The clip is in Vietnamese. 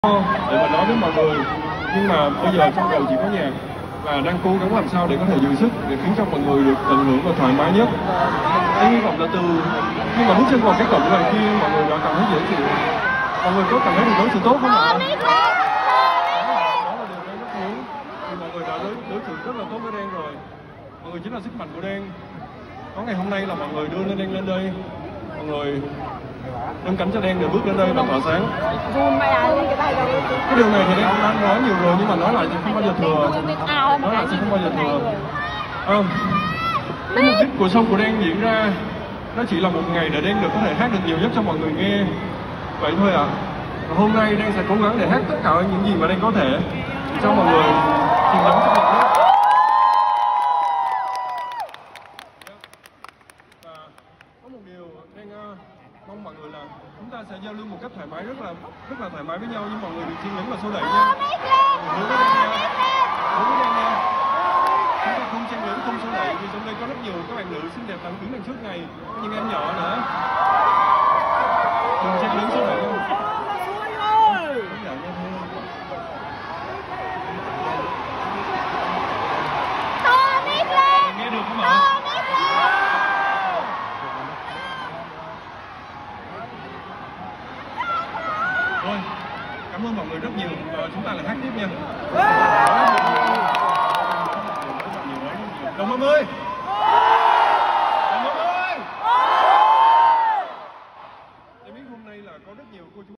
để mà nói với mọi người, nhưng mà bây giờ trong đầu chỉ có nhạc và đang cố gắng làm sao để có thể giữ sức để khiến cho mọi người được tận hưởng và thoải mái nhất. Anh hy vọng là từ khi mà bước chân vào cái cổng ngoài kia mọi người đã cảm thấy dễ chịu, mọi người có cảm thấy được đối xử tốt không ạ? Đó là điều Đen rất muốn, thì mọi người đã đối xử rất là tốt với Đen rồi. Mọi người chính là sức mạnh của Đen. Có ngày hôm nay là mọi người đưa Đen lên đây, mọi người nâng cánh cho Đen để bước lên đây và tỏa sáng. Cái điều này thì Đen cũng đã nói nhiều rồi, nhưng mà nói lại thì không bao giờ thừa. Nói lại thì không bao giờ thừa. Cái mục đích của show của Đen diễn ra nó chỉ là một ngày để Đen được có thể hát được nhiều nhất cho mọi người nghe. Vậy thôi ạ. Và hôm nay Đen sẽ cố gắng để hát tất cả những gì mà Đen có thể cho mọi người tìm đắm trong một lúc. Và có một điều Đen mong mọi người là chúng ta sẽ giao lưu một cách thoải mái, rất là thoải mái với nhau, nhưng mọi người đừng chen lấn và xô đẩy nha. Hứa với Đen nha. Hứa với Đen nha. Chúng ta không chen lấn, không xô đẩy, vì trong đây có rất nhiều các bạn nữ xinh đẹp tặng đứng đằng trước này, có những em nhỏ nữa.